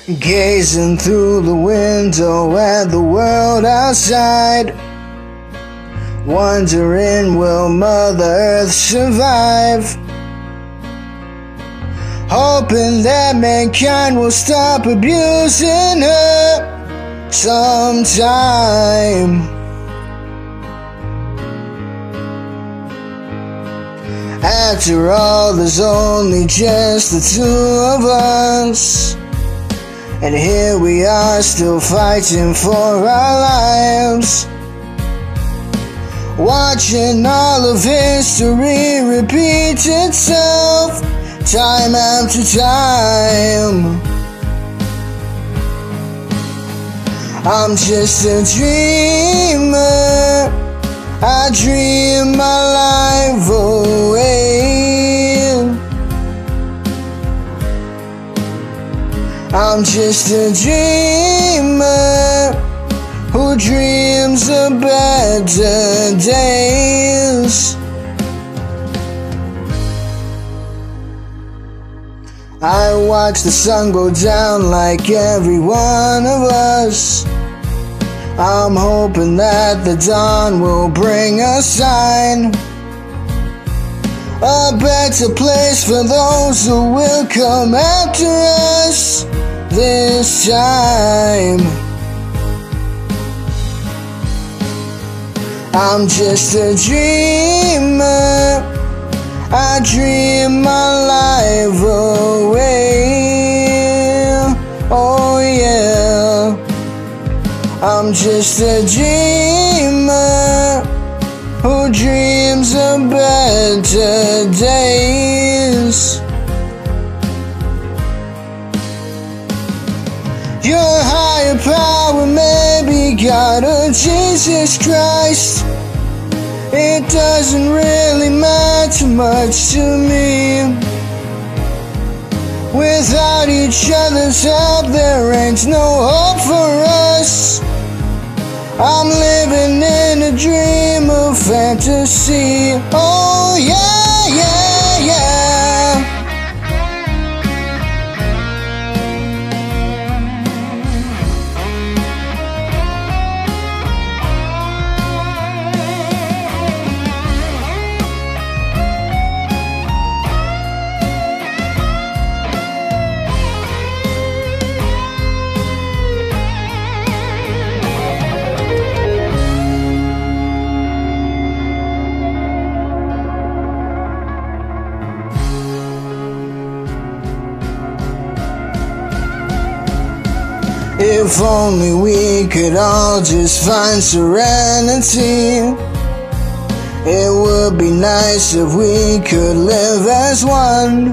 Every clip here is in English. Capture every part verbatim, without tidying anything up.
Gazing through the window at the world outside, wondering will Mother Earth survive, hoping that mankind will stop abusing her sometime. After all, there's only just the two of us, and here we are still fighting for our lives, watching all of history repeat itself time after time. I'm just a dreamer, I dream my life away. I'm just a dreamer who dreams of better days. I watch the sun go down like every one of us. I'm hoping that the dawn will bring a sign, a better place for those who will come after us this time. I'm just a dreamer, I dream my life away. Oh yeah, I'm just a dreamer who dreams of better days. Your higher power, maybe God or Jesus Christ, it doesn't really matter much to me. Without each other's help, there ain't no hope for us. I'm living in a dream of fantasy. Oh yeah, yeah, yeah. If only we could all just find serenity. It would be nice if we could live as one.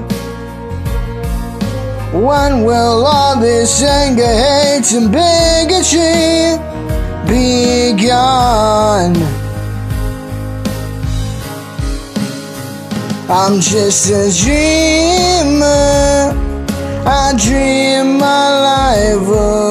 When will all this anger, hate and bigotry be gone? I'm just a dreamer, I dream my life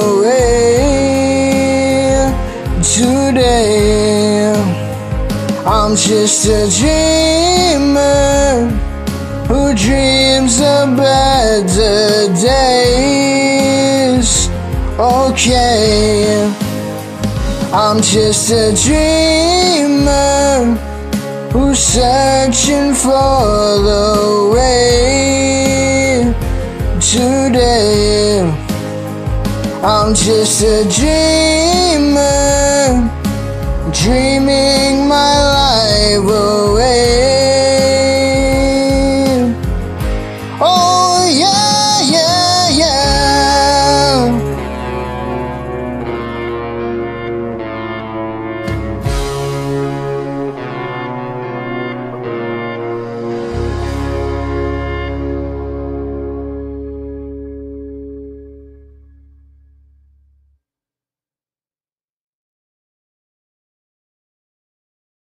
away today. I'm just a dreamer who dreams of better days. Okay, I'm just a dreamer who's searching for the way today. I'm just a dreamer, dreaming my life away.